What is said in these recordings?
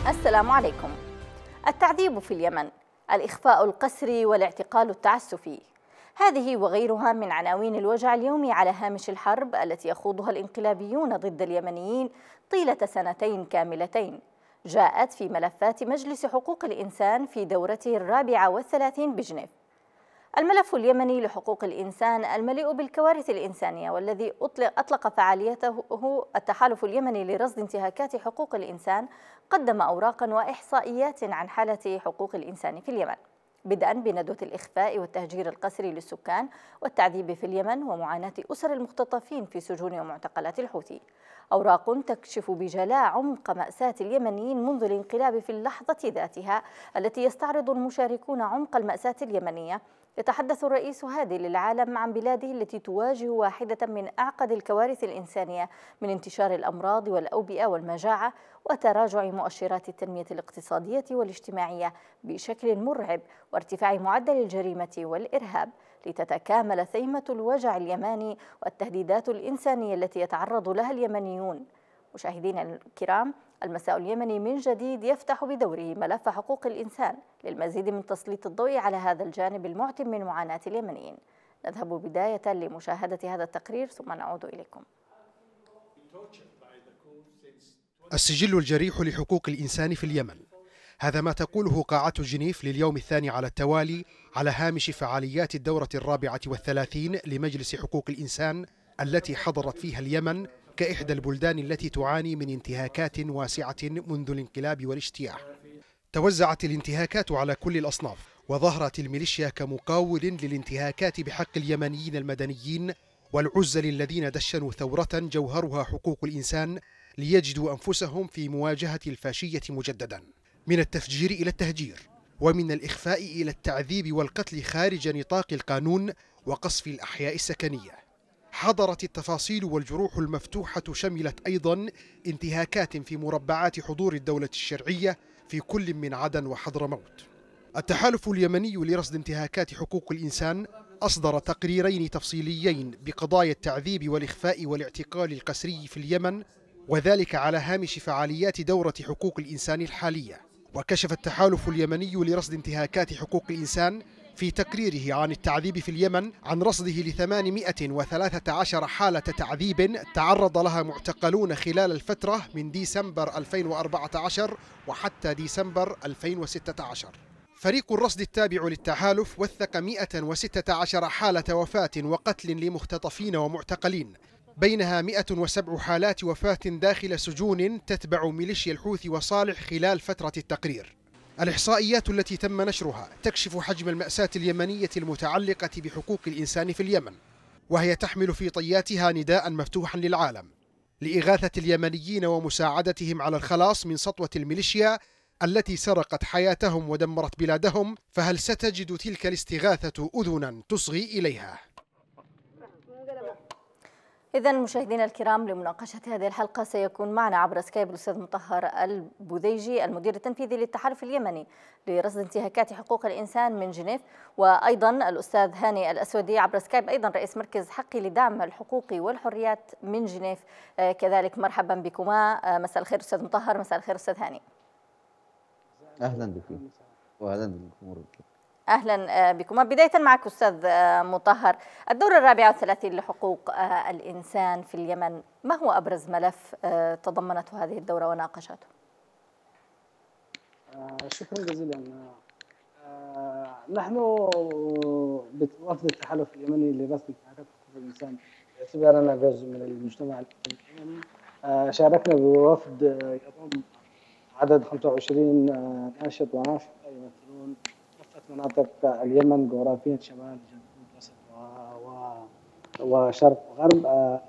السلام عليكم. التعذيب في اليمن، الإخفاء القسري والاعتقال التعسفي، هذه وغيرها من عناوين الوجع اليومي على هامش الحرب التي يخوضها الانقلابيون ضد اليمنيين طيلة سنتين كاملتين. جاءت في ملفات مجلس حقوق الإنسان في دورته 34 بجنيف. الملف اليمني لحقوق الإنسان المليء بالكوارث الإنسانية، والذي أطلق فعاليته التحالف اليمني لرصد انتهاكات حقوق الإنسان، قدم أوراقا وإحصائيات عن حالة حقوق الإنسان في اليمن، بدءا بندوة الإخفاء والتهجير القسري للسكان والتعذيب في اليمن ومعاناة أسر المختطفين في سجون ومعتقلات الحوثي. أوراق تكشف بجلاء عمق مأساة اليمنيين منذ الانقلاب في اللحظة ذاتها التي يستعرض المشاركون عمق المأساة اليمنية. يتحدث الرئيس هادي للعالم عن بلاده التي تواجه واحدة من أعقد الكوارث الإنسانية من انتشار الأمراض والأوبئة والمجاعة وتراجع مؤشرات التنمية الاقتصادية والاجتماعية بشكل مرعب وارتفاع معدل الجريمة والإرهاب، لتتكامل ثيمة الوجع اليمني والتهديدات الإنسانية التي يتعرض لها اليمنيون. مشاهدينا الكرام، المساء اليمني من جديد يفتح بدوره ملف حقوق الإنسان للمزيد من تسليط الضوء على هذا الجانب المعتم من معاناة اليمنيين. نذهب بداية لمشاهدة هذا التقرير ثم نعود إليكم. السجل الجريح لحقوق الإنسان في اليمن، هذا ما تقوله قاعة جنيف لليوم الثاني على التوالي على هامش فعاليات الدورة 34 لمجلس حقوق الإنسان التي حضرت فيها اليمن كإحدى البلدان التي تعاني من انتهاكات واسعة منذ الانقلاب والاجتياح. توزعت الانتهاكات على كل الأصناف، وظهرت الميليشيا كمقاول للانتهاكات بحق اليمنيين المدنيين والعزل الذين دشنوا ثورة جوهرها حقوق الإنسان ليجدوا أنفسهم في مواجهة الفاشية مجددا، من التفجير إلى التهجير، ومن الإخفاء إلى التعذيب والقتل خارج نطاق القانون وقصف الأحياء السكنية. حضرت التفاصيل والجروح المفتوحة شملت أيضا انتهاكات في مربعات حضور الدولة الشرعية في كل من عدن وحضرموت. التحالف اليمني لرصد انتهاكات حقوق الإنسان أصدر تقريرين تفصيليين بقضايا التعذيب والإخفاء والاعتقال القسري في اليمن، وذلك على هامش فعاليات دورة حقوق الإنسان الحالية. وكشف التحالف اليمني لرصد انتهاكات حقوق الإنسان في تقريره عن التعذيب في اليمن عن رصده ل813 حالة تعذيب تعرض لها معتقلون خلال الفترة من ديسمبر 2014 وحتى ديسمبر 2016. فريق الرصد التابع للتحالف وثق 116 حالة وفاة وقتل لمختطفين ومعتقلين، بينها 107 حالات وفاة داخل سجون تتبع ميليشيا الحوثي وصالح خلال فترة التقرير. الإحصائيات التي تم نشرها تكشف حجم المأساة اليمنية المتعلقة بحقوق الإنسان في اليمن، وهي تحمل في طياتها نداء مفتوحا للعالم لإغاثة اليمنيين ومساعدتهم على الخلاص من سطوة الميليشيا التي سرقت حياتهم ودمرت بلادهم. فهل ستجد تلك الاستغاثة أذنا تصغي إليها؟ إذن مشاهدينا الكرام، لمناقشة هذه الحلقة سيكون معنا عبر سكايب الأستاذ مطهر البوذيجي، المدير التنفيذي للتحالف اليمني لرصد انتهاكات حقوق الإنسان من جنيف، وأيضا الأستاذ هاني الأسودي عبر سكايب، أيضا رئيس مركز حقي لدعم الحقوق والحريات من جنيف. كذلك مرحبا بكما. مساء الخير أستاذ مطهر، مساء الخير أستاذ هاني. أهلا بك وأهلا بالجمهور. أهلا بكم. بداية معك أستاذ مطهر، الدورة 34 لحقوق الإنسان في اليمن، ما هو أبرز ملف تضمنته هذه الدورة وناقشته؟ شكرا جزيلا. نحن بوفد التحالف اليمني لرصد انتهاكات حقوق الإنسان باعتبارنا جزء من المجتمع اليمني، شاركنا بوفد يضم عدد 25 ناشط وناشطة يمثلون مناطق اليمن جغرافيا شمال جنوب وسط وشرق وغرب.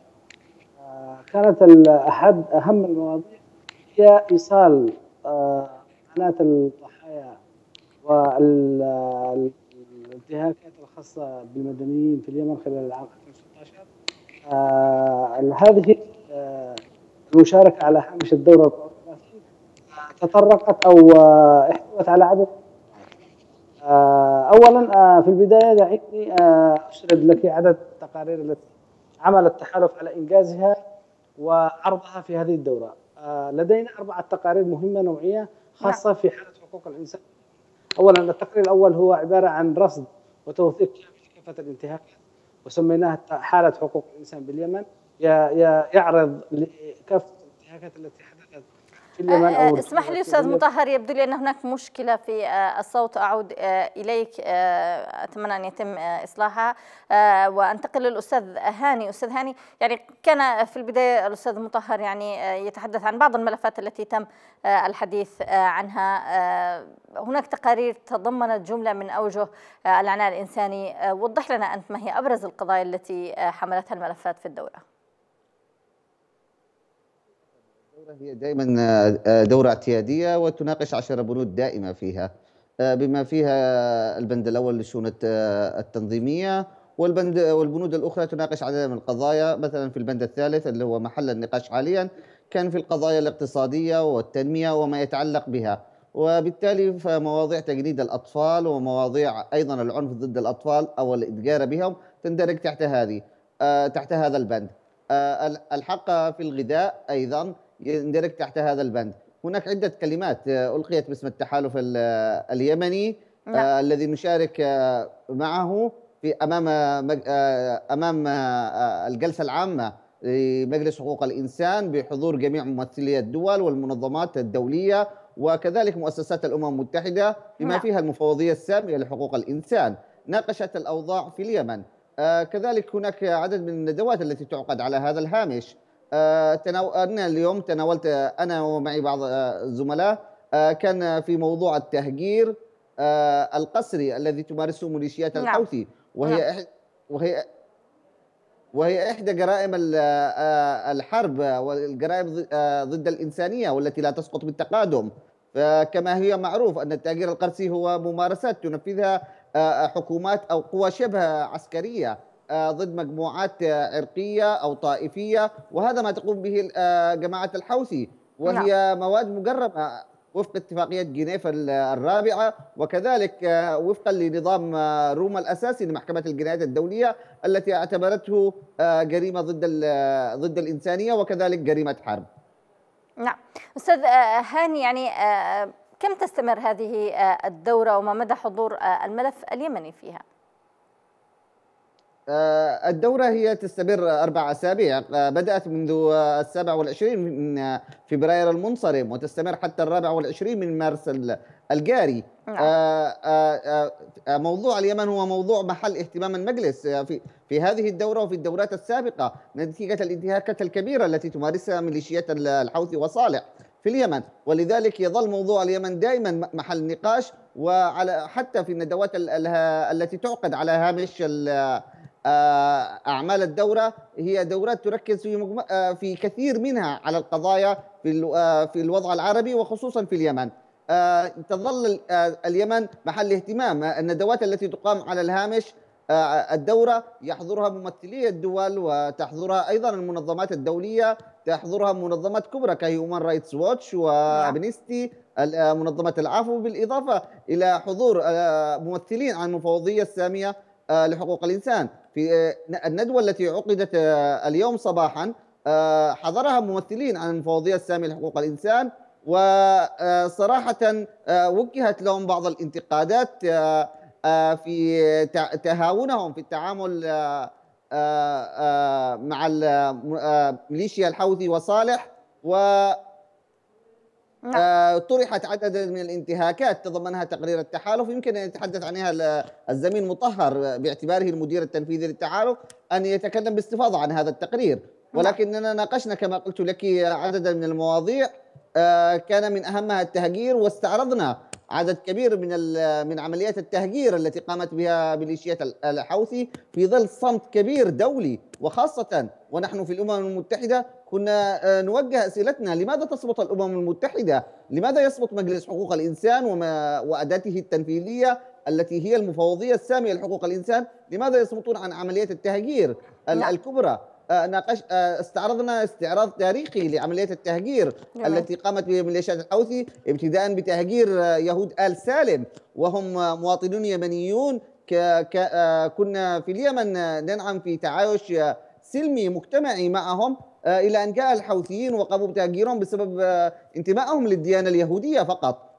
كانت أحد أهم المواضيع هي إيصال معاناة الضحايا والانتهاكات الخاصة بالمدنيين في اليمن خلال العام 2016. هذه المشاركة على هامش الدورة تطرقت أو احتوت على عدد. أولا في البداية دعيني أسرد لك عدد التقارير التي عمل التحالف على إنجازها وعرضها في هذه الدورة. لدينا 4 تقارير مهمة نوعية خاصة في حالة حقوق الإنسان. أولا التقرير الأول هو عبارة عن رصد وتوثيق كافة الانتهاكات، وسميناها حالة حقوق الإنسان باليمن، يعرض كافة الانتهاكات التي حدثت في اليمن أو اسمح لي أستاذ مطهر، يبدو لي أن هناك مشكلة في الصوت، أعود إليك، أتمنى أن يتم إصلاحها وأنتقل للأستاذ هاني. أستاذ هاني، يعني كان في البداية الأستاذ مطهر يعني يتحدث عن بعض الملفات التي تم الحديث عنها. هناك تقارير تضمنت جملة من أوجه العناء الإنساني، وضح لنا أنت ما هي أبرز القضايا التي حملتها الملفات في الدورة؟ هي دائما دورة اعتيادية وتناقش 10 بنود دائمة فيها، بما فيها البند الأول للشؤون التنظيمية، والبنود الأخرى تناقش عدد من القضايا. مثلا في البند الثالث اللي هو محل النقاش حاليا كان في القضايا الاقتصادية والتنمية وما يتعلق بها، وبالتالي فمواضيع تجنيد الأطفال ومواضيع أيضا العنف ضد الأطفال أو الإتجار بهم تندرج تحت هذا البند. الحق في الغذاء أيضا يندرج تحت هذا البند. هناك عدة كلمات ألقيت باسم التحالف اليمني الذي نشارك معه في أمام الجلسة العامة لمجلس حقوق الإنسان بحضور جميع ممثلي الدول والمنظمات الدولية وكذلك مؤسسات الأمم المتحدة بما فيها المفوضية السامية لحقوق الإنسان. ناقشت الأوضاع في اليمن. كذلك هناك عدد من الندوات التي تعقد على هذا الهامش. أنا اليوم تناولت أنا ومعي بعض الزملاء كان في موضوع التهجير القسري الذي تمارسه ميليشيات الحوثي، وهي إحدى جرائم الحرب والجرائم ضد الإنسانية والتي لا تسقط بالتقادم. فكما هي معروف أن التهجير القسري هو ممارسات تنفذها حكومات أو قوى شبه عسكرية ضد مجموعات عرقية أو طائفية، وهذا ما تقوم به جماعة الحوثي، وهي مواد مجرمة وفق اتفاقية جنيف الرابعة، وكذلك وفقا لنظام روما الأساسي لمحكمة الجنايات الدولية التي اعتبرته جريمة ضد الإنسانية وكذلك جريمة حرب. نعم أستاذ هاني، يعني كم تستمر هذه الدورة وما مدى حضور الملف اليمني فيها؟ الدورة هي تستمر 4 أسابيع، بدأت منذ 27 من فبراير المنصرم وتستمر حتى 24 من مارس الجاري. موضوع اليمن هو موضوع محل اهتمام المجلس في هذه الدورة وفي الدورات السابقة نتيجة الانتهاكات الكبيرة التي تمارسها ميليشيات الحوثي وصالح في اليمن، ولذلك يظل موضوع اليمن دائما محل نقاش، وعلى حتى في الندوات التي تعقد على هامش أعمال الدورة هي دورات تركز في كثير منها على القضايا في الوضع العربي وخصوصا في اليمن. تظل اليمن محل اهتمام. الندوات التي تقام على الهامش الدورة يحضرها ممثلي الدول وتحضرها أيضا المنظمات الدولية، تحضرها منظمات كبرى كهيومان رايتس ووتش وأمنستي منظمة العفو، بالإضافة إلى حضور ممثلين عن المفوضية السامية لحقوق الإنسان. في الندوة التي عقدت اليوم صباحا حضرها ممثلين عن المفوضية السامية لحقوق الإنسان، وصراحة وجهت لهم بعض الانتقادات في تهاونهم في التعامل مع ميليشيا الحوثي وصالح، طرحت عدد من الانتهاكات تضمنها تقرير التحالف. يمكن أن يتحدث عنها الزميل مطهر باعتباره المدير التنفيذي للتحالف أن يتكلم باستفاضة عن هذا التقرير، ولكننا ناقشنا كما قلت لك عددا من المواضيع كان من أهمها التهجير، واستعرضنا عدد كبير من عمليات التهجير التي قامت بها ميليشيات الحوثي في ظل صمت كبير دولي، وخاصة ونحن في الأمم المتحدة كنا نوجه أسئلتنا: لماذا تصمت الأمم المتحدة؟ لماذا يصمت مجلس حقوق الإنسان وأداته التنفيذية التي هي المفوضية السامية لحقوق الإنسان؟ لماذا يصمتون عن عمليات التهجير الكبرى؟ استعرضنا استعراض تاريخي لعمليات التهجير التي قامت بها ميليشيات الحوثي، ابتداء بتهجير يهود آل سالم وهم مواطنون يمنيون. كنا في اليمن ننعم في تعايش سلمي مجتمعي معهم، إلى أن جاء الحوثيين وقاموا بتهجيرهم بسبب انتمائهم للديانة اليهودية فقط.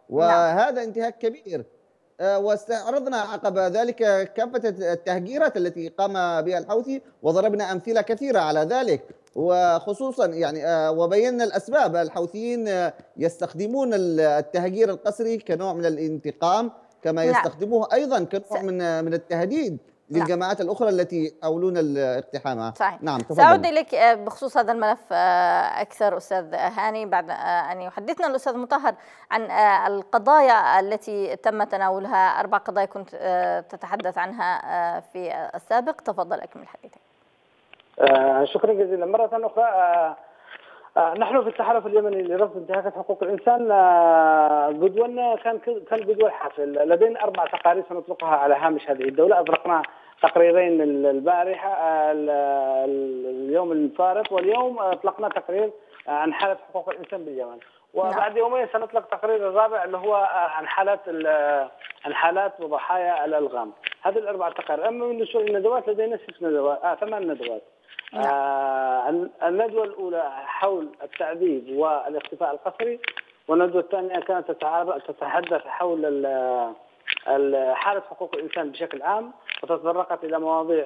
وهذا انتهاك كبير. واستعرضنا عقب ذلك كافة التهجيرات التي قام بها الحوثي، وضربنا أمثلة كثيرة على ذلك، وخصوصا يعني وبينا الأسباب. الحوثيين يستخدمون التهجير القسري كنوع من الانتقام، كما نعم. يستخدموه أيضا كنوع من التهديد نعم. للجماعات الأخرى التي يحاولون اقتحامها. صحيح. نعم، سأعود تفضل. إليك بخصوص هذا الملف أكثر أستاذ هاني بعد أن يحدثنا الأستاذ مطهر عن القضايا التي تم تناولها. 4 قضايا كنت تتحدث عنها في السابق. تفضل أكمل حديثك. شكرا جزيلا مرة أخرى. نحن في التحالف اليمني لرفض انتهاكات حقوق الإنسان جدولنا كان جدول حافل. لدينا 4 تقارير سنطلقها على هامش هذه الدولة. أطلقنا تقريرين البارحة اليوم الفارط، واليوم أطلقنا تقرير عن حالة حقوق الإنسان باليمن، وبعد يومين سنطلق تقرير الرابع اللي هو عن حالات وضحايا الألغام. هذه ال4 تقارير. أما بالنسبة للندوات لدينا 8 ندوات. الندوة الأولى حول التعذيب والاختفاء القسري، والندوة الثانية كانت تتحدث حول حالة حقوق الإنسان بشكل عام، وتطرقت إلى مواضيع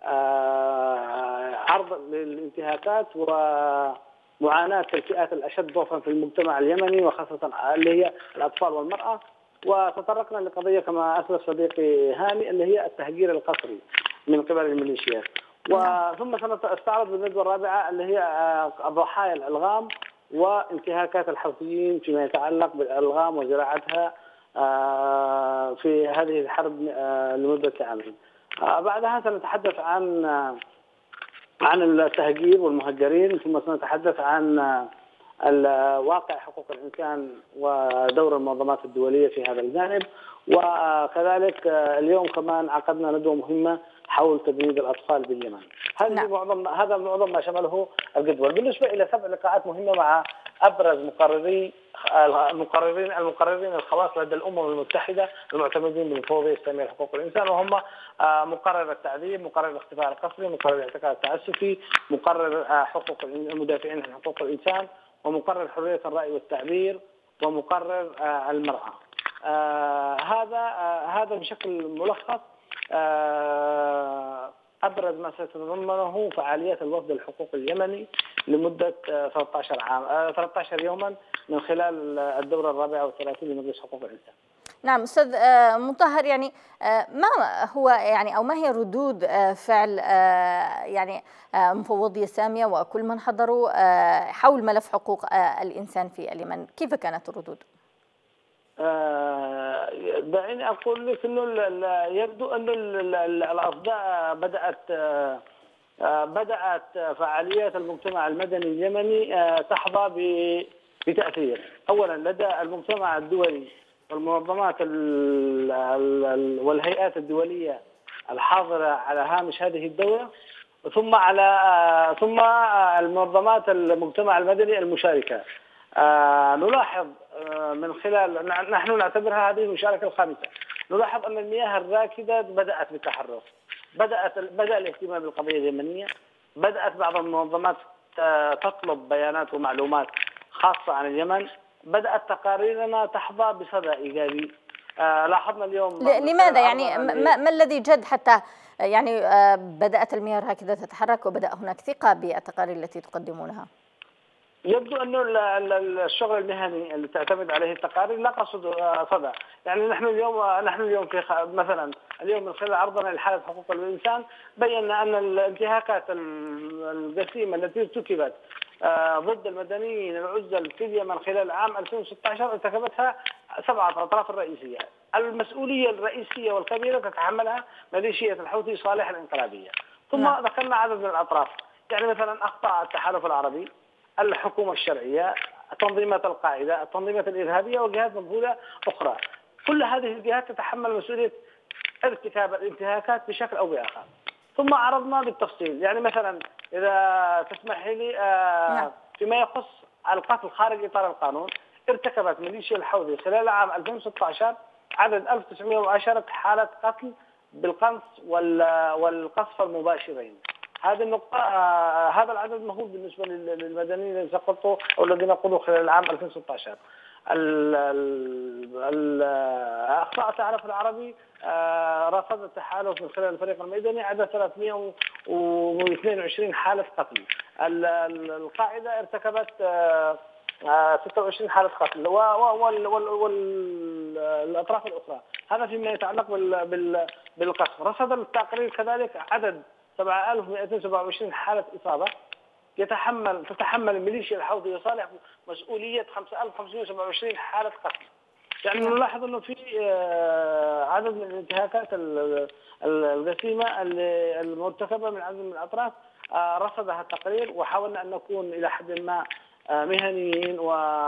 عرض للانتهاكات ومعاناة الفئات الأشد ضعفا في المجتمع اليمني، وخاصة اللي هي الأطفال والمرأة. وتطرقنا لقضية كما أسلف صديقي هاني اللي هي التهجير القسري من قبل الميليشيات. ثم سنستعرض بالندوة الرابعة اللي هي ضحايا الألغام وانتهاكات الحوثيين فيما يتعلق بالألغام وزراعتها في هذه الحرب لمدة عامين. بعدها سنتحدث عن التهجير والمهجرين، ثم سنتحدث عن واقع حقوق الإنسان ودور المنظمات الدولية في هذا الجانب. وكذلك اليوم كمان عقدنا ندوة مهمة حول تجنيد الأطفال باليمن. هذا معظم ما شمله الجدول. بالنسبة إلى 7 لقاءات مهمة مع أبرز المقررين الخواص لدى الأمم المتحدة المعتمدين بالمفوضية الإسلامية لحقوق الإنسان، وهم مقرر التعذيب، مقرر الاختفاء القسري، مقرر الاعتقال التعسفي، مقرر حقوق المدافعين عن حقوق الإنسان، ومقرر حرية الرأي والتعبير، ومقرر المرأة. هذا بشكل ملخص أبرز ما ستتضمنه فعاليات الوفد الحقوق اليمني لمدة 13 يوما من خلال الدورة 34 لمجلس حقوق الإنسان. نعم أستاذ مطهر، يعني ما هو يعني أو ما هي ردود فعل يعني مفوضية سامية وكل من حضروا حول ملف حقوق الإنسان في اليمن؟ كيف كانت الردود؟ دعيني أقول لك أنه يبدو أن الأصداء بدأت فعاليات المجتمع المدني اليمني تحظى بتأثير. أولا لدى المجتمع الدولي والمنظمات والهيئات الدولية الحاضرة على هامش هذه الدولة، ثم المنظمات المجتمع المدني المشاركة. نلاحظ من خلال نحن نعتبرها هذه المشاركة الخامسة، نلاحظ أن المياه الراكدة بدأت بالتحرك، بدأ الاهتمام بالقضية اليمنية، بدأت بعض المنظمات تطلب بيانات ومعلومات خاصة عن اليمن، بدأت تقاريرنا تحظى بصدى إيجابي. لاحظنا اليوم لماذا يعني ما الذي جد حتى يعني بدأت المياه هكذا تتحرك وبدأ هناك ثقة بالتقارير التي تقدمونها؟ يبدو أنه الشغل المهني اللي تعتمد عليه التقارير لقى صدى. يعني نحن اليوم في مثلا اليوم من خلال عرضنا لحالة حقوق الإنسان بينا أن الانتهاكات الجسيمة التي ارتكبت ضد المدنيين العزل في اليمن خلال عام 2016 ارتكبتها 7 الأطراف الرئيسية. المسؤولية الرئيسية والكبيرة تتحملها ميليشيا الحوثي صالح الانقلابية. ثم ذكرنا عدد من الأطراف، يعني مثلا أخطاء التحالف العربي، الحكومة الشرعية، تنظيمات القاعدة، التنظيمات الإرهابية وجهات منفوذة أخرى. كل هذه الجهات تتحمل مسؤولية ارتكاب الانتهاكات بشكل أو بآخر. ثم عرضنا بالتفصيل، يعني مثلا إذا تسمح لي فيما يخص القتل خارج إطار القانون، ارتكبت ميليشيا الحوثي خلال عام 2016 عدد 1910 حالة قتل بالقنص والقصف المباشرين. هذه النقطة، هذا العدد مهول بالنسبة للمدنيين الذين سقطوا أو الذين قتلوا خلال العام 2016. أخطاء التحالف العربي رصد التحالف من خلال الفريق الميداني عدد 322 حالة قتل. القاعدة ارتكبت 26 حالة قتل والأطراف الأخرى. هذا فيما يتعلق بالقصف. رصد التقرير كذلك عدد 7227 حالة إصابة تتحمل ميليشيا الحوثي وصالح مسؤولية 5527 حالة قتل. يعني نلاحظ أنه في عدد من الانتهاكات الجسيمة المرتكبة من عدد من الأطراف رصدها التقرير، وحاولنا أن نكون إلى حد ما مهنيين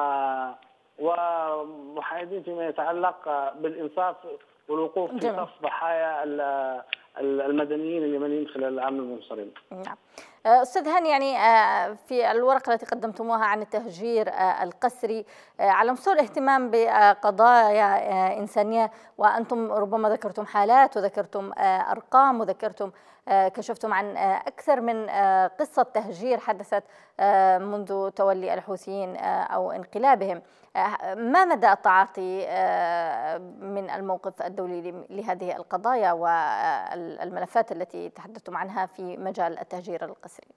ومحايدين فيما يتعلق بالإنصاف والوقوف في صف ضحايا المدنيين اليمنيين خلال العام المنصرم. نعم. أستاذ هاني، يعني في الورقة التي قدمتموها عن التهجير القسري على مستوى الاهتمام بقضايا إنسانية، وأنتم ربما ذكرتم حالات وذكرتم أرقام وذكرتم كشفتم عن أكثر من قصة تهجير حدثت منذ تولي الحوثيين أو انقلابهم. ما مدى التعاطي من الموقف الدولي لهذه القضايا والملفات التي تحدثتم عنها في مجال التهجير القسري؟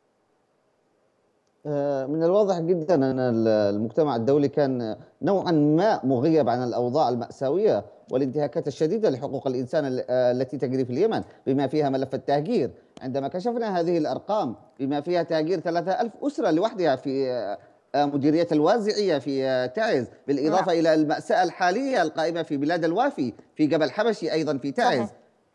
من الواضح جدا أن المجتمع الدولي كان نوعا ما مغيب عن الأوضاع المأساوية والانتهاكات الشديدة لحقوق الإنسان التي تجري في اليمن، بما فيها ملف التهجير. عندما كشفنا هذه الأرقام بما فيها تهجير 3000 أسرة لوحدها في مديرية الوازعية في تعز، بالإضافة إلى المأساة الحالية القائمة في بلاد الوافي في جبل حبشي أيضا في تعز.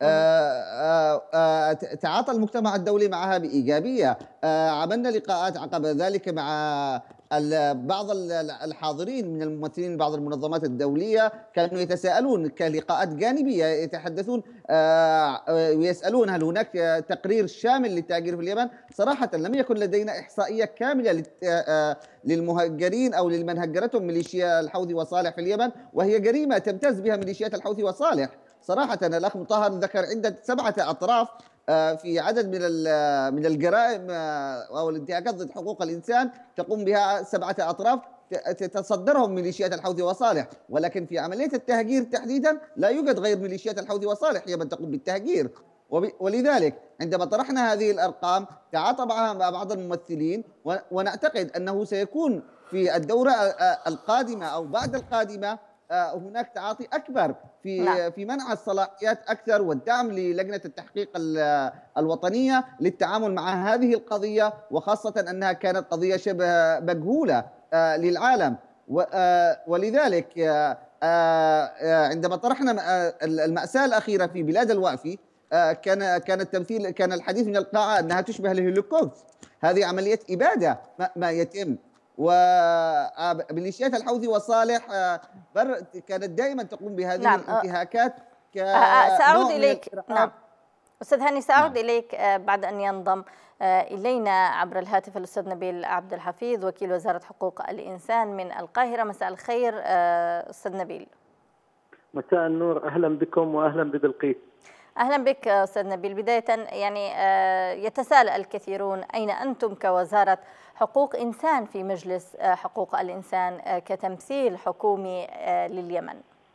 تعاطى المجتمع الدولي معها بإيجابية. عملنا لقاءات عقب ذلك مع بعض الحاضرين من الممثلين بعض المنظمات الدولية، كانوا يتساءلون كلقاءات جانبية، يتحدثون ويسألون هل هناك تقرير شامل للتهجير في اليمن. صراحة لم يكن لدينا إحصائية كاملة للمهجرين أو لمن هجرتهم ميليشيا الحوثي وصالح في اليمن، وهي جريمة تمتاز بها ميليشيات الحوثي وصالح. صراحة الأخ مطهر ذكر عدة 7 أطراف في عدد من الجرائم أو الانتهاكات ضد حقوق الإنسان تقوم بها 7 أطراف تتصدرهم ميليشيات الحوثي وصالح، ولكن في عملية التهجير تحديدا لا يوجد غير ميليشيات الحوثي وصالح هي من تقوم بالتهجير. ولذلك عندما طرحنا هذه الأرقام تعاطى معها مع بعض الممثلين، ونعتقد أنه سيكون في الدورة القادمة أو بعد القادمة هناك تعاطي أكبر في منع الصلاحيات أكثر والدعم للجنة التحقيق الوطنية للتعامل مع هذه القضية، وخاصة أنها كانت قضية شبه مجهولة للعالم. ولذلك عندما طرحنا المأساة الأخيرة في بلاد الوافي كان الحديث من القاعة أنها تشبه الهولوكوست. هذه عملية إبادة ما يتم، وميليشيات الحوثي وصالح كانت دائما تقوم بهذه الانتهاكات. سأعود إليك. نعم أستاذ هاني، سأعود إليك بعد أن ينضم إلينا عبر الهاتف الأستاذ نبيل عبد الحفيظ وكيل وزارة حقوق الإنسان من القاهرة. مساء الخير أستاذ نبيل. مساء النور، أهلا بكم وأهلا ببلقيس. أهلا بك أستاذ نبيل. بداية يعني يتساءل الكثيرون أين أنتم كوزارة حقوق إنسان في مجلس حقوق الإنسان كتمثيل حكومي لليمن؟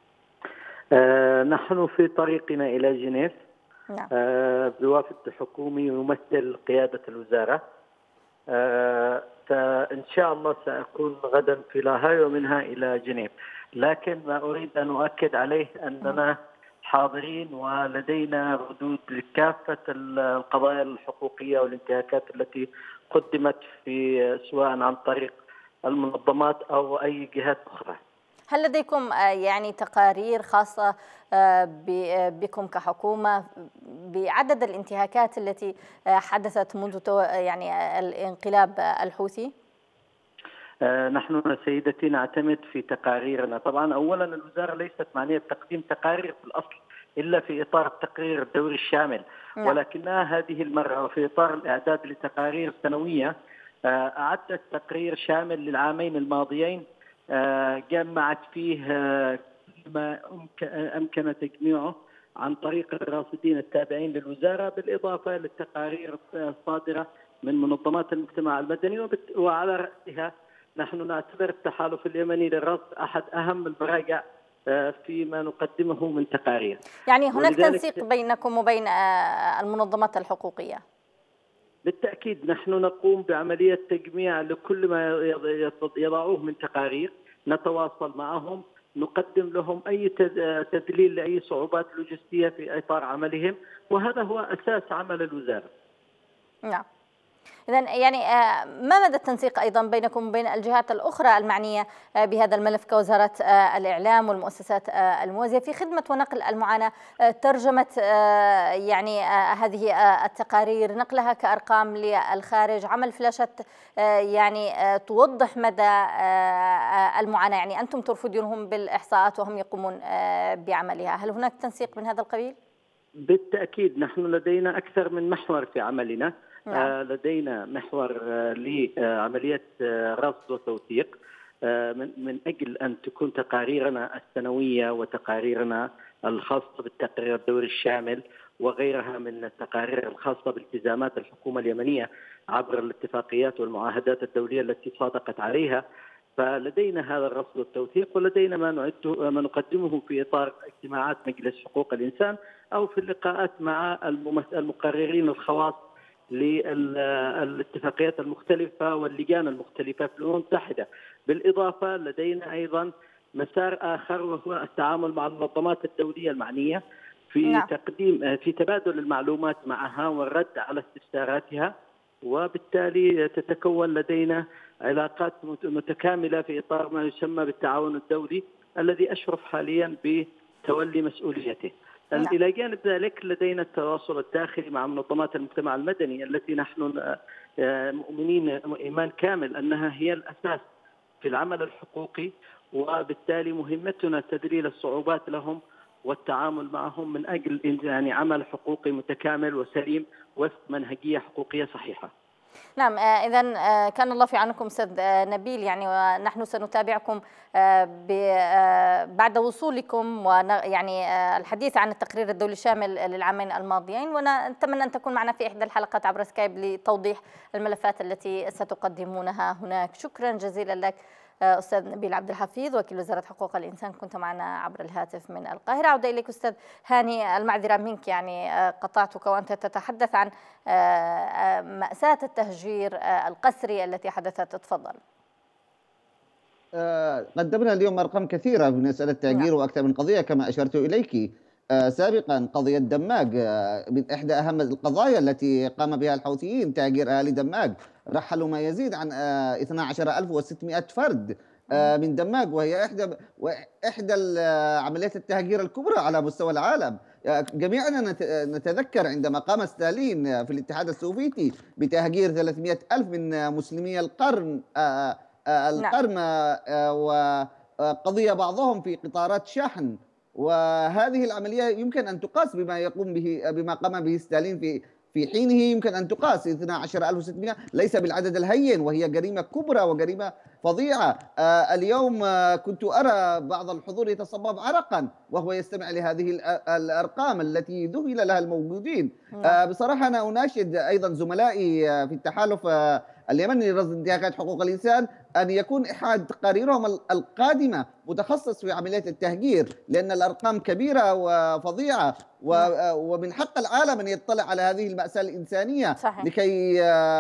نحن في طريقنا إلى جنيف. نعم. بوافد حكومي يمثل قيادة الوزارة. فإن شاء الله سأكون غدا في لاهاي ومنها إلى جنيف، لكن ما أريد أن أؤكد عليه أننا حاضرين ولدينا ردود لكافة القضايا الحقوقية والانتهاكات التي قدمت في سواء عن طريق المنظمات أو أي جهات أخرى. هل لديكم يعني تقارير خاصة بكم كحكومة بعدد الانتهاكات التي حدثت منذ يعني الانقلاب الحوثي؟ نحن سيدتي نعتمد في تقاريرنا. طبعا أولا الوزارة ليست معنية بتقديم تقارير في الأصل إلا في إطار التقرير الدوري الشامل، ولكنها هذه المرة في إطار الإعداد لتقارير سنوية أعدت تقرير شامل للعامين الماضيين جمعت فيه ما أمكن تجميعه عن طريق الراصدين التابعين للوزارة، بالإضافة للتقارير الصادرة من منظمات المجتمع المدني وعلى رأسها نحن نعتبر التحالف اليمني لرصد أحد أهم المراجع فيما نقدمه من تقارير. يعني هناك تنسيق بينكم وبين المنظمات الحقوقية؟ بالتأكيد نحن نقوم بعملية تجميع لكل ما يضعوه من تقارير، نتواصل معهم، نقدم لهم أي تدليل لأي صعوبات لوجستية في إطار عملهم، وهذا هو أساس عمل الوزارة. نعم. إذن يعني ما مدى التنسيق أيضا بينكم وبين الجهات الأخرى المعنية بهذا الملف كوزارة الإعلام والمؤسسات الموازية في خدمة ونقل المعاناة، ترجمة يعني هذه التقارير، نقلها كأرقام للخارج، عمل فلاشات يعني توضح مدى المعاناة؟ يعني أنتم ترفضونهم بالإحصاءات وهم يقومون بعملها، هل هناك تنسيق من هذا القبيل؟ بالتأكيد نحن لدينا أكثر من محور في عملنا. نعم. لدينا محور لعملية رصد وتوثيق من أجل أن تكون تقاريرنا السنوية وتقاريرنا الخاصة بالتقرير الدوري الشامل وغيرها من التقارير الخاصة بالتزامات الحكومة اليمنية عبر الاتفاقيات والمعاهدات الدولية التي صادقت عليها. فلدينا هذا الرصد والتوثيق، ولدينا ما نقدمه في إطار اجتماعات مجلس حقوق الإنسان أو في اللقاءات مع المقررين الخواص للاتفاقيات المختلفة واللجان المختلفة في الأمم المتحدة. بالإضافة لدينا أيضا مسار آخر وهو التعامل مع المنظمات الدولية المعنية في تقديم في تبادل المعلومات معها والرد على استفساراتها، وبالتالي تتكون لدينا علاقات متكاملة في إطار ما يسمى بالتعاون الدولي الذي أشرف حاليا بتولي مسؤوليته. إلى جانب ذلك لدينا التواصل الداخلي مع منظمات المجتمع المدني التي نحن مؤمنين إيمان كامل أنها هي الأساس في العمل الحقوقي، وبالتالي مهمتنا تذليل الصعوبات لهم والتعامل معهم من أجل يعني عمل حقوقي متكامل وسليم وفق منهجية حقوقية صحيحة. نعم. إذا كان الله في عونكم أستاذ نبيل، يعني ونحن سنتابعكم بعد وصولكم ويعني الحديث عن التقرير الدولي الشامل للعامين الماضيين، ونتمنى أن تكون معنا في إحدى الحلقات عبر سكايب لتوضيح الملفات التي ستقدمونها هناك. شكرا جزيلا لك أستاذ نبيل عبد الحفيظ وكيل وزارة حقوق الإنسان، كنت معنا عبر الهاتف من القاهرة. عودة إليك أستاذ هاني، المعذرة منك يعني قطعتك وأنت تتحدث عن مأساة التهجير القسري التي حدثت. تفضل. قدمنا اليوم أرقام كثيرة في مسألة التهجير وأكثر من قضية كما أشرت إليك سابقا. قضية دماج من إحدى أهم القضايا التي قام بها الحوثيين، تهجير أهالي دماج. رحلوا ما يزيد عن 12600 فرد من دماج، وهي إحدى عمليات التهجير الكبرى على مستوى العالم. جميعنا نتذكر عندما قام ستالين في الاتحاد السوفيتي بتهجير 300,000 من مسلمي القرم وقضي بعضهم في قطارات شحن. وهذه العملية يمكن أن تقاس بما قام به ستالين في حينه، يمكن أن تقاس 12,600 ليس بالعدد الهين، وهي جريمة كبرى وجريمة فظيعة. اليوم كنت أرى بعض الحضور يتصبب عرقا وهو يستمع لهذه الأرقام التي ذهل لها الموجودين. بصراحة أنا أناشد أيضا زملائي في التحالف اليمني لرصد انتهاكات حقوق الإنسان أن يكون إحد تقاريرهم القادمة متخصص في عمليات التهجير، لأن الأرقام كبيرة وفظيعة، ومن حق العالم أن يطلع على هذه المأساة الإنسانية. صحيح. لكي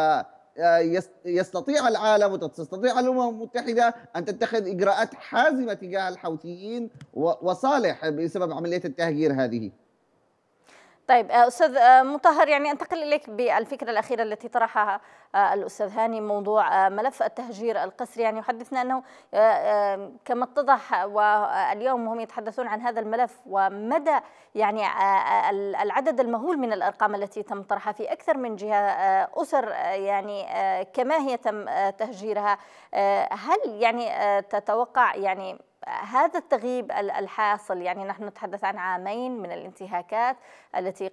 يستطيع العالم وتستطيع الأمم المتحدة أن تتخذ إجراءات حازمة تجاه الحوثيين وصالح بسبب عملية التهجير هذه. طيب أستاذ مطهر، يعني أنتقل إليك بالفكرة الأخيرة التي طرحها الأستاذ هاني، موضوع ملف التهجير القسري. يعني يحدثنا أنه كما اتضح واليوم هم يتحدثون عن هذا الملف ومدى يعني العدد المهول من الأرقام التي تم طرحها في أكثر من جهة، أسر يعني كما هي تم تهجيرها. هل يعني تتوقع يعني هذا التغييب الحاصل، يعني نحن نتحدث عن عامين من الانتهاكات التي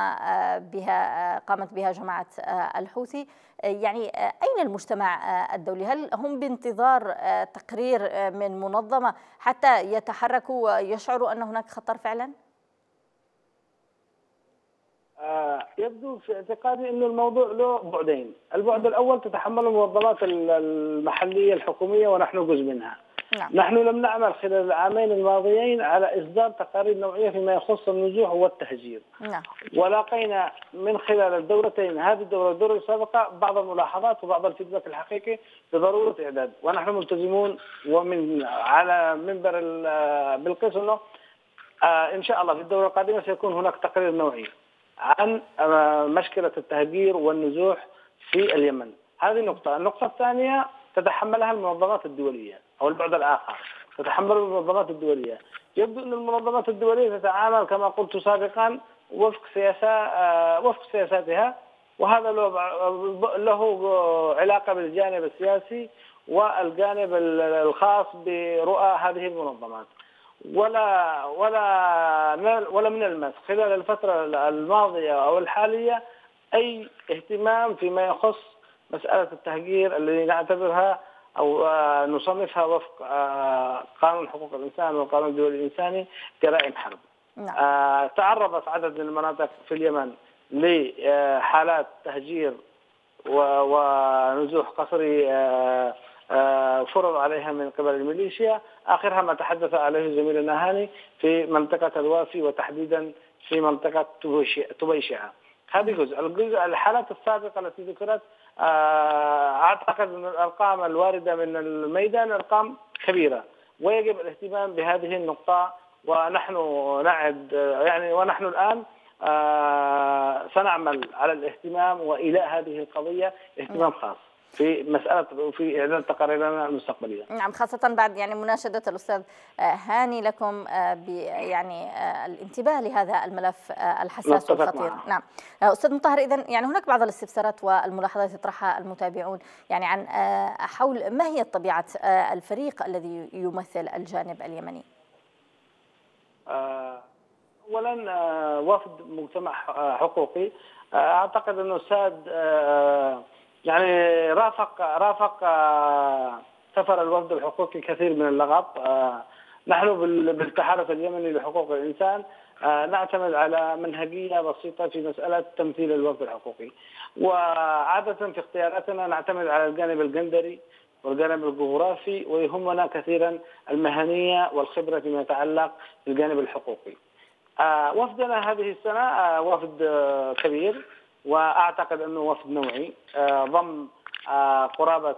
قامت بها جماعة الحوثي، يعني أين المجتمع الدولي؟ هل هم بانتظار تقرير من منظمة حتى يتحركوا ويشعروا أن هناك خطر فعلا؟ يبدو في اعتقادي أن الموضوع له بعدين. البعد الأول تتحمل المنظمات المحلية الحكومية ونحن جزء منها. نحن لم نعمل خلال العامين الماضيين على إصدار تقارير نوعية فيما يخص النزوح والتهجير. ولاقينا من خلال الدورتين، هذه الدورة السابقة، بعض الملاحظات وبعض الفيدباك الحقيقي بضرورة إعداد، ونحن ملتزمون ومن على منبر بلقيس أنه إن شاء الله في الدورة القادمة سيكون هناك تقرير نوعي عن مشكلة التهجير والنزوح في اليمن. هذه نقطة. النقطة الثانية تتحملها المنظمات الدولية، أو البعد الآخر تتحمل المنظمات الدولية. يبدو أن المنظمات الدولية تتعامل كما قلت سابقا وفق سياساتها، وهذا له علاقة بالجانب السياسي والجانب الخاص برؤى هذه المنظمات. ولا من المس خلال الفترة الماضية أو الحالية أي اهتمام فيما يخص مسألة التهجير الذي نعتبرها أو نصنفها وفق قانون حقوق الإنسان والقانون الدولي الإنساني جرائم حرب. تعرضت عدد من المناطق في اليمن لحالات تهجير ونزوح قسري فرض عليها من قبل الميليشيا، آخرها ما تحدث عليه زميلنا هاني في منطقة الوافي وتحديدا في منطقة طبيشعة. هذه الجزء. الحالات السابقة التي ذكرت أعتقد أن الأرقام الواردة من الميدان أرقام كبيرة، ويجب الاهتمام بهذه النقطة. ونحن ونحن الآن سنعمل على الاهتمام وإيلاء هذه القضية اهتمام خاص في مسألة في إعداد تقاريرنا المستقبلية. نعم، خاصة بعد مناشدة الأستاذ هاني لكم الانتباه لهذا الملف الحساس والخطير. نعم أستاذ مطهر، إذن هناك بعض الاستفسارات والملاحظات يطرحها المتابعون عن حول ما هي طبيعة الفريق الذي يمثل الجانب اليمني. أولا وفد مجتمع حقوقي، أعتقد أنه ساد رافق سفر الوفد الحقوقي كثير من اللغط. نحن بالتحالف اليمني لحقوق الإنسان نعتمد على منهجية بسيطة في مسألة تمثيل الوفد الحقوقي، وعادة في اختياراتنا نعتمد على الجانب الجندري والجانب الجغرافي، ويهمنا كثيرا المهنية والخبرة فيما يتعلق بالجانب الحقوقي. وفدنا هذه السنة وفد كبير، وأعتقد أنه وفد نوعي ضم قرابة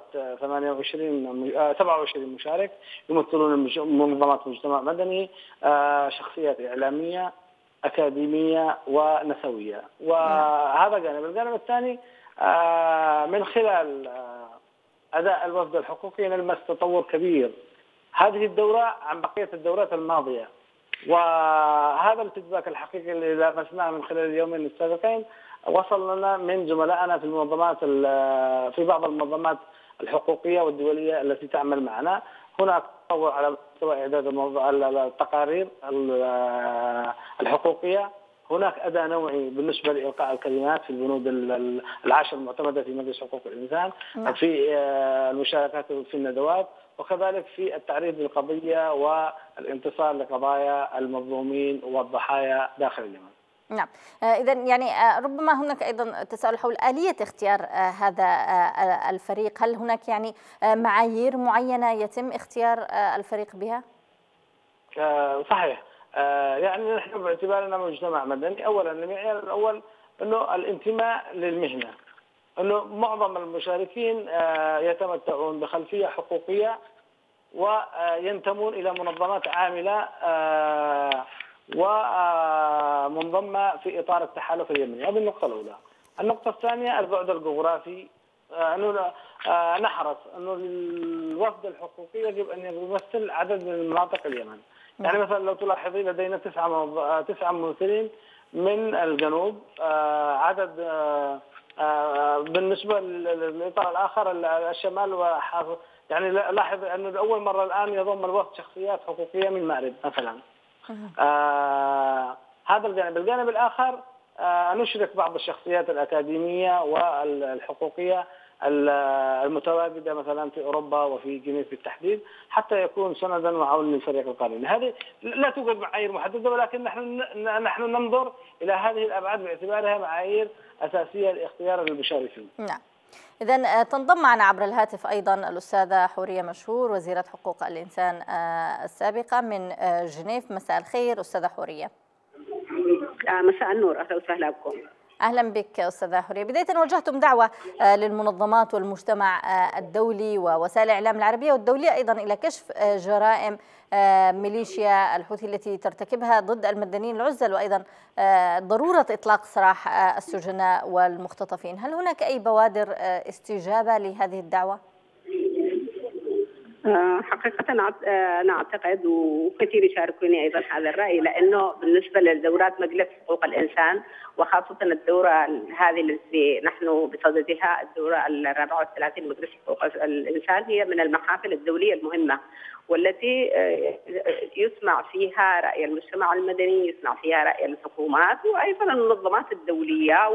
27 مشارك يمثلون منظمات مجتمع مدني، شخصيات إعلامية، أكاديمية ونسوية. وهذا جانب. الجانب الثاني من خلال أداء الوفد الحقوقي نلمس تطور كبير هذه الدورة عن بقية الدورات الماضية، وهذا الفيدباك الحقيقي اللي لمسناه من خلال اليومين السابقين وصل لنا من زملائنا في المنظمات في بعض المنظمات الحقوقية والدولية التي تعمل معنا. هناك تطور على مستوى إعداد التقارير الحقوقية، هناك أداء نوعي بالنسبة لإلقاء الكلمات في البنود العشر المعتمدة في مجلس حقوق الإنسان، في المشاركات في الندوات، وكذلك في التعريف بالقضية والانتصار لقضايا المظلومين والضحايا داخل اليمن. نعم، إذن ربما هناك أيضا تساؤل حول آلية اختيار هذا الفريق. هل هناك معايير معينة يتم اختيار الفريق بها؟ صحيح. نحن باعتبارنا مجتمع مدني، أولا المعيار الأول أنه الانتماء للمهنة، أنه معظم المشاركين يتمتعون بخلفية حقوقية وينتمون إلى منظمات عاملة ومنضمة في إطار التحالف اليمني. هذه النقطة الأولى. النقطة الثانية البعد الجغرافي، أنه نحرص أنه الوفد الحقوقي يجب أن يمثل عدد من مناطق اليمن. مثلا لو تلاحظي لدينا 9 ممثلين من الجنوب، عدد بالنسبة للإطار الآخر الشمال، لاحظ أنه لأول مرة الآن يضم الوفد شخصيات حقوقية من مأرب مثلا. هذا الجانب. الجانب الآخر نشرك بعض الشخصيات الأكاديمية والحقوقية المتواجدة مثلا في أوروبا وفي جنيف بالتحديد، حتى يكون سندا وعونا للفريق القانوني. هذه لا توجد معايير محددة، ولكن نحن ننظر إلى هذه الأبعاد باعتبارها معايير أساسية لاختيار المشاركين. نعم. إذن تنضم معنا عبر الهاتف أيضا الأستاذة حورية مشهور وزيرة حقوق الإنسان السابقة من جنيف. مساء الخير أستاذة حورية. مساء النور، أهلا وسهلا بكم. أهلا بك أستاذة حورية. بداية وجهتم دعوة للمنظمات والمجتمع الدولي ووسائل الإعلام العربية والدولية أيضا إلى كشف جرائم ميليشيا الحوثي التي ترتكبها ضد المدنيين العزل، وأيضا ضرورة إطلاق سراح السجناء والمختطفين. هل هناك أي بوادر استجابة لهذه الدعوة؟ حقيقة أنا أعتقد وكثير يشاركوني أيضا هذا الرأي، لأنه بالنسبة لدورات مجلس حقوق الإنسان وخاصة الدورة هذه التي نحن بصددها، الدورة 34 مجلس حقوق الإنسان، هي من المحافل الدولية المهمة والتي يسمع فيها رأي المجتمع المدني، يسمع فيها رأي الحكومات وأيضا المنظمات الدولية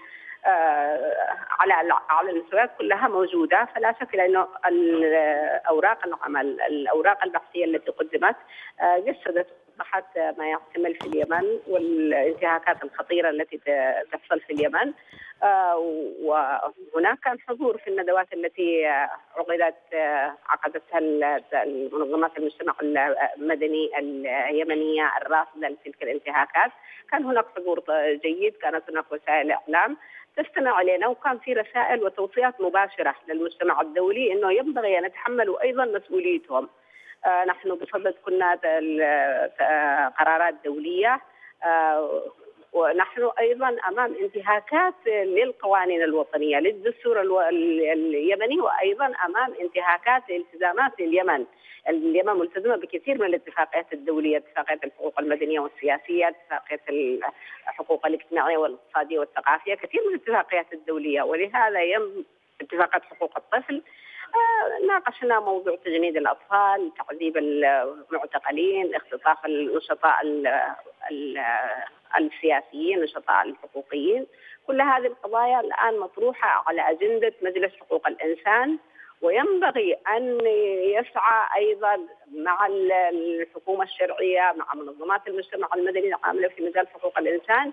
على المستويات كلها موجودة. فلا شك أنه الأوراق العمل، الأوراق البحثية التي قدمت جسدت وضحت ما يحتمل في اليمن والانتهاكات الخطيرة التي تحصل في اليمن. وهناك كان حضور في الندوات التي عقدتها المنظمات المجتمع المدني اليمنية الراصدة لتلك الانتهاكات. كان هناك حضور جيد، كانت هناك وسائل إعلام تستمع إلينا، وكان في رسائل وتوصيات مباشرة للمجتمع الدولي أنه ينبغي أن يتحملوا أيضا مسؤوليتهم. نحن بصدد كنا قرارات دولية، ونحن أيضا أمام انتهاكات للقوانين الوطنية للدستور اليمني، وأيضا أمام انتهاكات التزامات اليمن ملتزمة بكثير من الاتفاقيات الدولية، اتفاقية الحقوق المدنية والسياسية، اتفاقية الحقوق الاجتماعية والاقتصادية والثقافية، كثير من الاتفاقيات الدولية. ولهذا اتفاقات حقوق الطفل ناقشنا موضوع تجنيد الأطفال، تعذيب المعتقلين، اختطاف النشطاء السياسيين، النشطاء الحقوقيين. كل هذه القضايا الآن مطروحة على أجندة مجلس حقوق الإنسان، وينبغي أن يسعى أيضا مع الحكومة الشرعية، مع منظمات المجتمع المدني العاملة في مجال حقوق الإنسان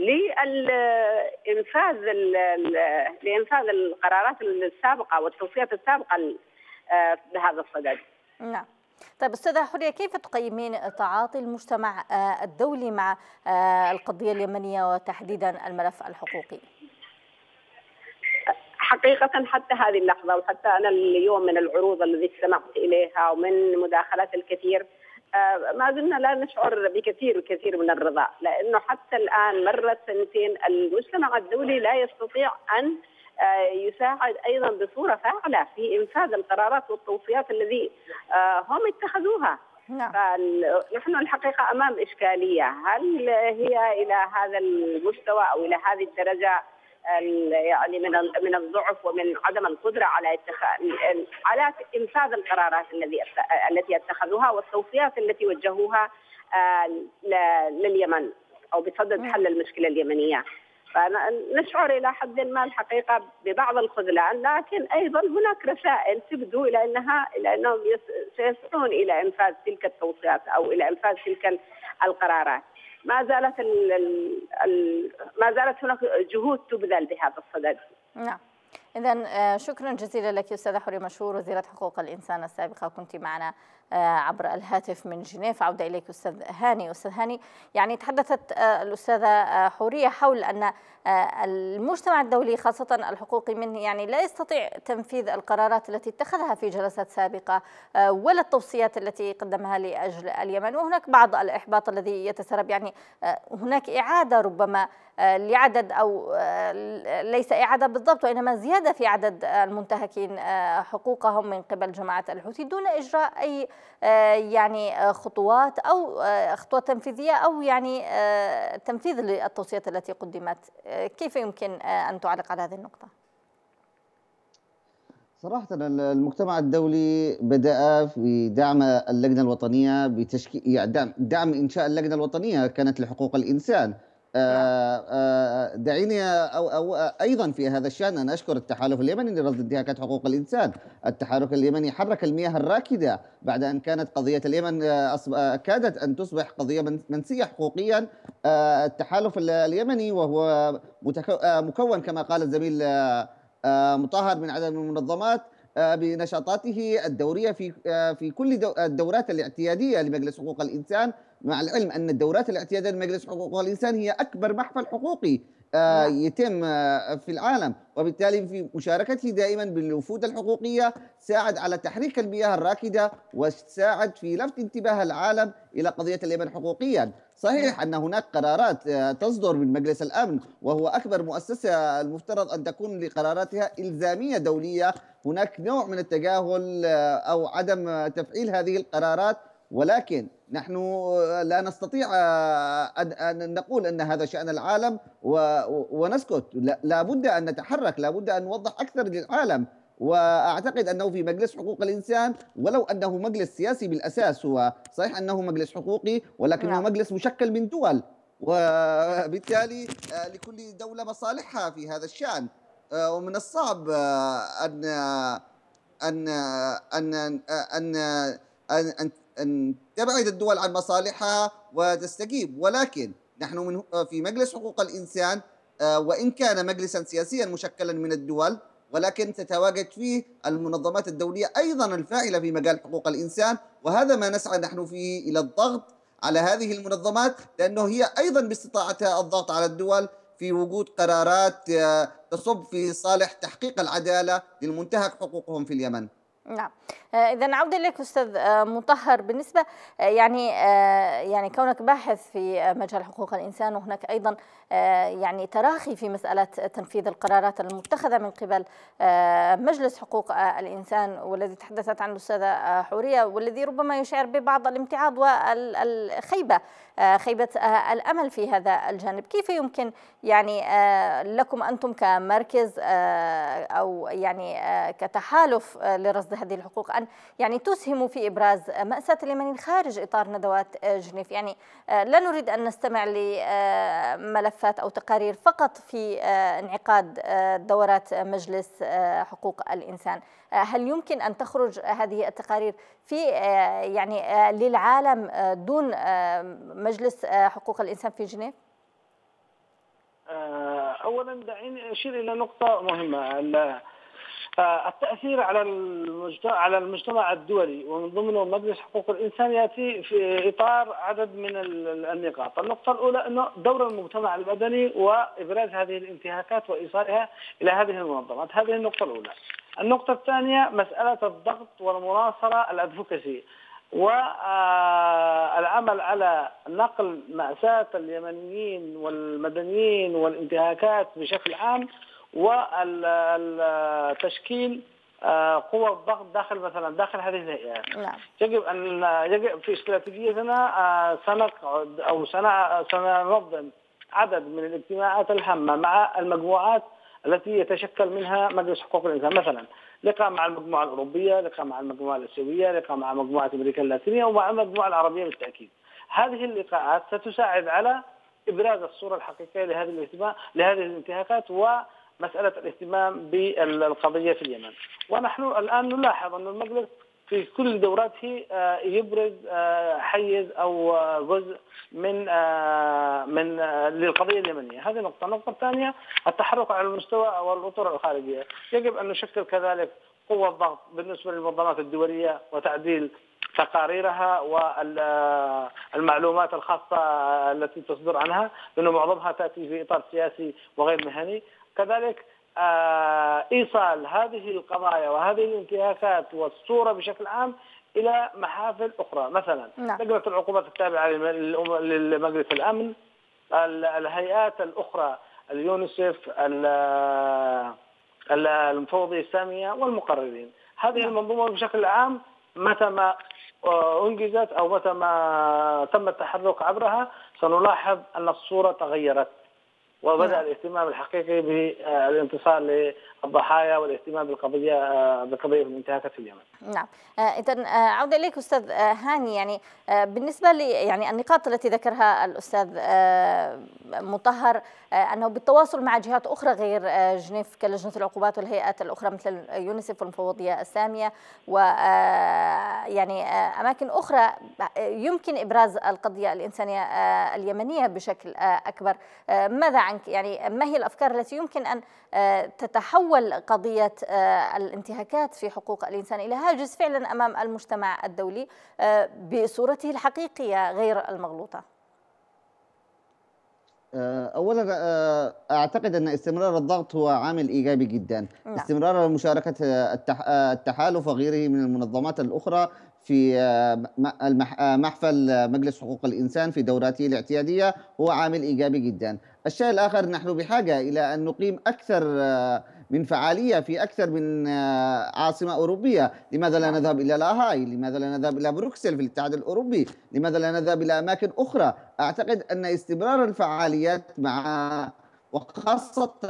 لإنفاذ القرارات السابقة والتوصيات السابقة بهذا الصدد. نعم. طيب أستاذة حورية، كيف تقيمين تعاطي المجتمع الدولي مع القضية اليمنية وتحديدا الملف الحقوقي؟ حقيقة حتى هذه اللحظة، وحتى أنا اليوم من العروض التي استمعت إليها ومن مداخلات الكثير، ما زلنا لا نشعر بكثير من الرضا، لأنه حتى الآن مرت سنتين المجتمع الدولي لا يستطيع أن يساعد أيضا بصورة فاعلة في إنفاذ القرارات والتوصيات الذي هم اتخذوها. نحن الحقيقة أمام إشكالية، هل هي إلى هذا المستوى أو إلى هذه الدرجة يعني من الضعف ومن عدم القدرة على إنفاذ القرارات التي اتخذوها والتوصيات التي وجهوها لليمن أو بصدد حل المشكلة اليمنية. فنشعر إلى حد ما الحقيقة ببعض الخذلان، لكن أيضا هناك رسائل تبدو إلى أنهم سيسعون إلى إنفاذ تلك التوصيات أو إلى إنفاذ تلك القرارات. ما زالت هناك جهود تبذل بهذا الصدد. نعم. إذن شكرا جزيلا لك أستاذة حورية مشهور وزيرة حقوق الإنسان السابقة، كنت معنا عبر الهاتف من جنيف. عودة إليك أستاذ هاني. أستاذ هاني، يعني تحدثت الأستاذة حورية حول أن المجتمع الدولي خاصة الحقوقي منه يعني لا يستطيع تنفيذ القرارات التي اتخذها في جلسات سابقة ولا التوصيات التي قدمها لأجل اليمن، وهناك بعض الإحباط الذي يتسرب، يعني هناك إعادة ربما لعدد أو ليس إعادة بالضبط وإنما زيادة في عدد المنتهكين حقوقهم من قبل جماعة الحوثي دون إجراء أي يعني خطوات أو خطوات تنفيذية أو يعني تنفيذ للتوصيات التي قدمت. كيف يمكن أن تعلق على هذه النقطة؟ صراحة المجتمع الدولي بدأ في دعم اللجنة الوطنية بتشكيل، يعني دعم إنشاء اللجنة الوطنية كانت لحقوق الإنسان دعيني أو أيضا في هذا الشأن أن أشكر التحالف اليمني لرصد انتهاكات حقوق الإنسان. التحالف اليمني حرك المياه الراكدة بعد أن كانت قضية اليمن كادت أن تصبح قضية منسية حقوقيا. التحالف اليمني وهو مكون كما قال الزميل مطهر من عدد من المنظمات بنشاطاته الدورية في كل الدورات الاعتيادية لمجلس حقوق الإنسان، مع العلم أن الدورات الاعتيادية لمجلس حقوق الإنسان هي أكبر محفل حقوقي يتم في العالم، وبالتالي في مشاركته دائما بالوفود الحقوقية ساعد على تحريك المياه الراكدة وساعد في لفت انتباه العالم إلى قضية اليمن حقوقيا. صحيح أن هناك قرارات تصدر من مجلس الأمن وهو أكبر مؤسسة المفترض أن تكون لقراراتها إلزامية دولية، هناك نوع من التجاهل أو عدم تفعيل هذه القرارات، ولكن نحن لا نستطيع أن نقول أن هذا شأن العالم ونسكت. لا بد أن نتحرك، لا بد أن نوضح أكثر للعالم. وأعتقد أنه في مجلس حقوق الإنسان ولو أنه مجلس سياسي بالأساس، هو صحيح أنه مجلس حقوقي ولكنه مجلس مشكل من دول، وبالتالي لكل دولة مصالحها في هذا الشأن، ومن الصعب أن أن أن أن أن أن تبعد الدول عن مصالحها وتستجيب. ولكن نحن في مجلس حقوق الإنسان وإن كان مجلسا سياسيا مشكلا من الدول، ولكن تتواجد فيه المنظمات الدولية أيضا الفاعلة في مجال حقوق الإنسان، وهذا ما نسعى نحن فيه إلى الضغط على هذه المنظمات، لأنه هي أيضا باستطاعتها الضغط على الدول في وجود قرارات تصب في صالح تحقيق العدالة للمنتهك حقوقهم في اليمن. نعم. إذا عودة لك أستاذ مطهر، بالنسبة يعني كونك باحث في مجال حقوق الإنسان، وهناك أيضا يعني تراخي في مسألة تنفيذ القرارات المتخذة من قبل مجلس حقوق الإنسان، والذي تحدثت عنه الأستاذة حورية، والذي ربما يشعر ببعض الامتعاض والخيبة، خيبة الأمل في هذا الجانب. كيف يمكن يعني لكم أنتم كمركز أو يعني كتحالف لرصد هذه الحقوق أن يعني تسهموا في إبراز مأساة اليمنيين خارج إطار ندوات جنيف؟ يعني لا نريد أن نستمع لملفات أو تقارير فقط في انعقاد دورات مجلس حقوق الإنسان. هل يمكن أن تخرج هذه التقارير في يعني للعالم دون مجلس حقوق الإنسان في جنيف؟ أولا دعيني أشير إلى نقطة مهمة. التأثير على المجتمع الدولي ومن ضمنه مجلس حقوق الإنسان يأتي في إطار عدد من النقاط. النقطة الأولى أنه دور المجتمع المدني وإبراز هذه الانتهاكات وإيصالها إلى هذه المنظمات، هذه النقطة الأولى. النقطة الثانية مسألة الضغط والمناصرة الأدفوكسي والعمل على نقل مأساة اليمنيين والمدنيين والانتهاكات بشكل عام، والتشكيل قوى الضغط داخل هذه الهيئات. يجب في استراتيجيتنا سنقعد أو سننظم عدد من الاجتماعات الهامة مع المجموعات التي يتشكل منها مجلس حقوق الإنسان، مثلا لقاء مع المجموعة الأوروبية، لقاء مع المجموعة الآسيوية، لقاء مع مجموعة أمريكا اللاتينية، ومع المجموعة العربية بالتأكيد. هذه اللقاءات ستساعد على إبراز الصورة الحقيقية لهذه الانتهاكات ومسألة الاهتمام بالقضية في اليمن. ونحن الآن نلاحظ أن المجلس في كل دوراته يبرز حيز أو جزء من للقضية اليمنية. هذه نقطة. النقطة الثانية التحرك على المستوى والأطر الخارجية. يجب أن نشكل كذلك قوة ضغط بالنسبة للمنظمات الدولية وتعديل تقاريرها والمعلومات الخاصة التي تصدر عنها، لأنه معظمها تأتي في إطار سياسي وغير مهني. كذلك إيصال هذه القضايا وهذه الانتهاكات والصورة بشكل عام إلى محافل أخرى، مثلا لجنة العقوبات التابعة لمجلس الأمن، الهيئات الأخرى، اليونسف، المفوضية السامية والمقررين. هذه المنظومة بشكل عام متى ما أنجزت أو متى ما تم التحرك عبرها سنلاحظ أن الصورة تغيرت، وبدأ الاهتمام الحقيقي بالانتصار للضحايا والاهتمام بقضية الانتهاكات في اليمن. نعم. إذن عودة إليك أستاذ هاني، يعني بالنسبة لي يعني النقاط التي ذكرها الأستاذ مطهر، أنه بالتواصل مع جهات أخرى غير جنيف كلجنة العقوبات والهيئات الأخرى مثل يونيسف والمفوضية السامية ويعني أماكن أخرى يمكن إبراز القضية الإنسانية اليمنية بشكل أكبر، ماذا عنك؟ يعني ما هي الأفكار التي يمكن أن تتحول قضية الانتهاكات في حقوق الإنسان إلى هاجس فعلا أمام المجتمع الدولي بصورته الحقيقية غير المغلوطة؟ أولا أعتقد أن استمرار الضغط هو عامل إيجابي جدا. نعم. استمرار مشاركة التحالف وغيره من المنظمات الأخرى في محفل مجلس حقوق الإنسان في دوراته الاعتيادية هو عامل إيجابي جدا. الشيء الآخر، نحن بحاجة إلى أن نقيم أكثر من فعالية في أكثر من عاصمة أوروبية. لماذا لا نذهب إلى لاهاي؟ لماذا لا نذهب إلى بروكسل في الاتحاد الأوروبي؟ لماذا لا نذهب إلى أماكن أخرى؟ أعتقد أن استمرار الفعاليات وخاصة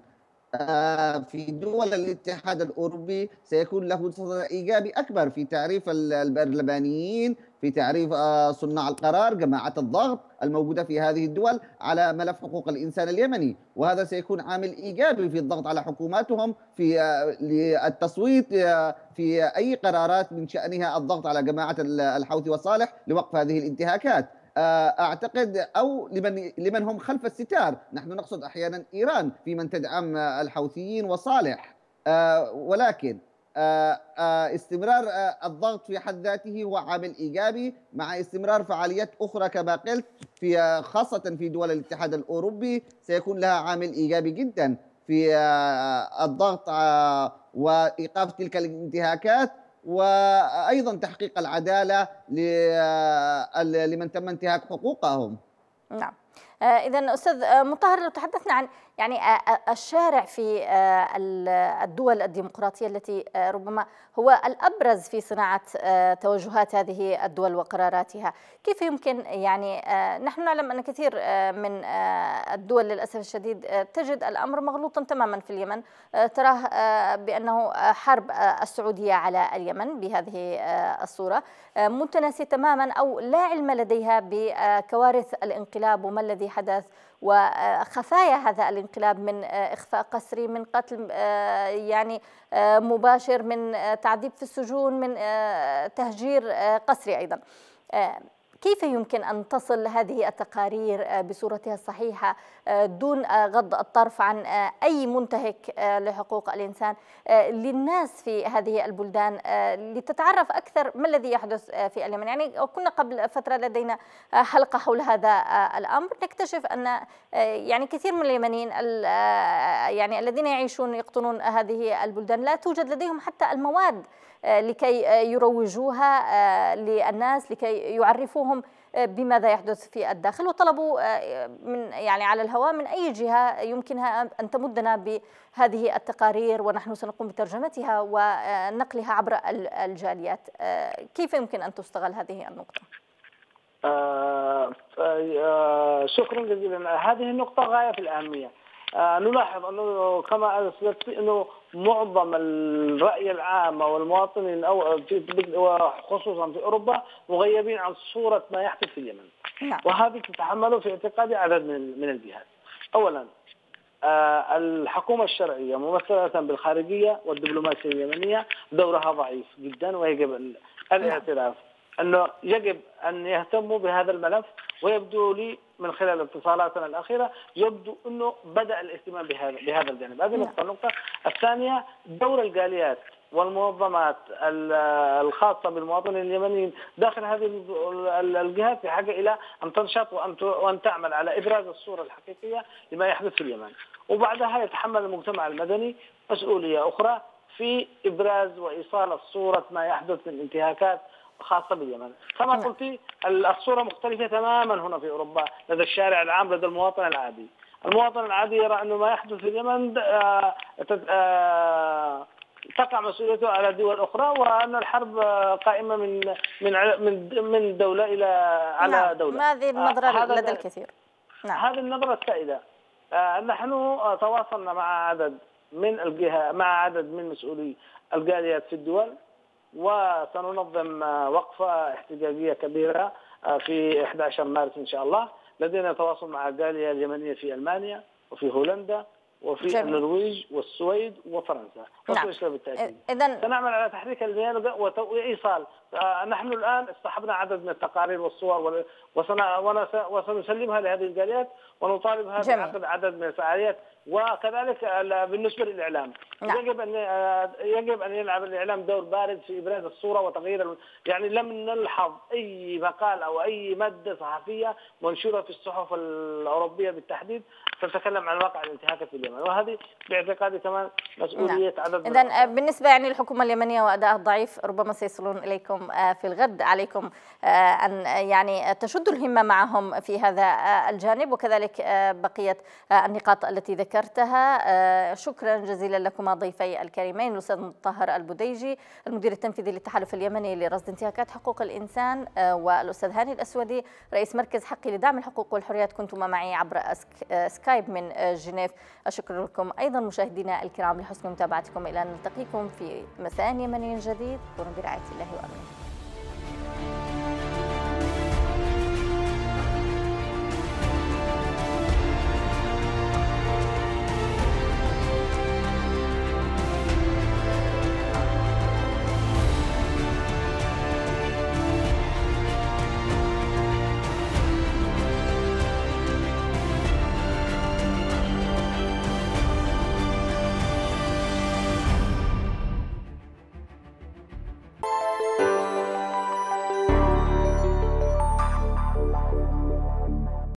في دول الاتحاد الأوروبي سيكون له صدى إيجابي أكبر في تعريف البرلمانيين، في تعريف صناع القرار، جماعة الضغط الموجودة في هذه الدول على ملف حقوق الإنسان اليمني، وهذا سيكون عامل إيجابي في الضغط على حكوماتهم في للتصويت في أي قرارات من شأنها الضغط على جماعة الحوثي وصالح لوقف هذه الانتهاكات. أعتقد أو لمن هم خلف الستار، نحن نقصد أحيانا إيران في من تدعم الحوثيين وصالح، ولكن استمرار الضغط في حد ذاته هو عامل إيجابي مع استمرار فعاليات أخرى كما قلت في خاصة في دول الاتحاد الأوروبي سيكون لها عامل إيجابي جدا في الضغط وإيقاف تلك الانتهاكات، وأيضا تحقيق العدالة لمن تم انتهاك حقوقهم. نعم. إذا أستاذ مطهر، لو تحدثنا عن يعني الشارع في الدول الديمقراطية التي ربما هو الأبرز في صناعة توجهات هذه الدول وقراراتها، كيف يمكن يعني نحن نعلم أن كثير من الدول للأسف الشديد تجد الأمر مغلوطا تماما في اليمن، تراه بأنه حرب السعودية على اليمن بهذه الصورة متناسية تماما أو لا علم لديها بكوارث الانقلاب وما الذي حدث وخفايا هذا الانقلاب من إخفاء قسري، من قتل يعني مباشر، من تعذيب في السجون، من تهجير قسري أيضا. كيف يمكن أن تصل هذه التقارير بصورتها الصحيحة دون غض الطرف عن أي منتهك لحقوق الإنسان للناس في هذه البلدان لتتعرف أكثر ما الذي يحدث في اليمن؟ يعني كنا قبل فترة لدينا حلقة حول هذا الأمر، نكتشف أن يعني كثير من اليمنيين يعني الذين يعيشون يقطنون هذه البلدان لا توجد لديهم حتى المواد لكي يروجوها للناس، لكي يعرفوهم بماذا يحدث في الداخل، وطلبوا من يعني على الهواء من أي جهة يمكنها أن تمدنا بهذه التقارير ونحن سنقوم بترجمتها ونقلها عبر الجاليات. كيف يمكن أن تستغل هذه النقطة؟ شكرا جزيلا. هذه النقطة غاية في الأهمية. نلاحظ أنه كما أسلفت أنه معظم الرأي العام والمواطنين وخصوصا في أوروبا مغيبين عن صورة ما يحدث في اليمن. وهذه تتحمل في اعتقادي عدد من الجهات. أولا الحكومة الشرعية ممثلة بالخارجية والدبلوماسية اليمنية دورها ضعيف جدا، ويجب الاعتراف أنه يجب أن يهتموا بهذا الملف، ويبدو لي من خلال اتصالاتنا الأخيرة يبدو أنه بدأ الاهتمام بهذا الجانب. هذه نقطة. النقطة الثانية دور الجاليات والمنظمات الخاصة بالمواطنين اليمنيين داخل هذه الجهات في حاجة إلى أن تنشط وأن تعمل على إبراز الصورة الحقيقية لما يحدث في اليمن، وبعدها يتحمل المجتمع المدني مسؤولية أخرى في إبراز وإيصال الصورة ما يحدث من انتهاكات خاصة باليمن. كما قلت الصورة مختلفة تماما هنا في أوروبا لدى الشارع العام، لدى المواطن العادي. المواطن العادي يرى أنه ما يحدث في اليمن تقع مسؤوليته على دول أخرى، وأن الحرب قائمة من دولة إلى على دولة. هذه النظرة لدى الكثير. هذه النظرة السائدة. نحن تواصلنا مع عدد من الجهات، مع عدد من مسؤولي الجاليات في الدول، وسننظم وقفة احتجاجية كبيرة في 11 مارس إن شاء الله. لدينا تواصل مع الجالية اليمنية في ألمانيا وفي هولندا وفي النرويج والسويد وفرنسا وسويسرا بالتأكيد. سنعمل على تحريك الديالوج وإيصال. نحن الآن استصحبنا عدد من التقارير والصور وسنسلمها لهذه الجاليات ونطالبها بعقد عدد من الفعاليات. وكذلك بالنسبة للإعلام يجب أن يلعب الإعلام دور بارز في إبراز الصورة وتغيير. يعني لم نلحظ أي مقال أو أي مادة صحفية منشورة في الصحف الأوروبية بالتحديد تتكلم عن واقع الانتهاكات في اليمن، وهذه باعتقادي كمان مسؤولية عدد من إذن بالنسبة يعني للحكومة اليمنية وأدائها الضعيف ربما سيصلون إليكم في الغد. عليكم أن يعني تشدوا الهمة معهم في هذا الجانب وكذلك بقية النقاط التي ذكرتها. شكرا جزيلا لكما ضيفي الكريمين الأستاذ مطهر البديجي المدير التنفيذي للتحالف اليمني لرصد انتهاكات حقوق الإنسان، والأستاذ هاني الأسودي رئيس مركز حقي لدعم الحقوق والحريات، كنتما معي عبر سكايب من جنيف. أشكر لكم أيضا مشاهدينا الكرام لحسن متابعتكم. إلى أن نلتقيكم في مساء يمني جديد، كونوا برعاية الله وأمنه.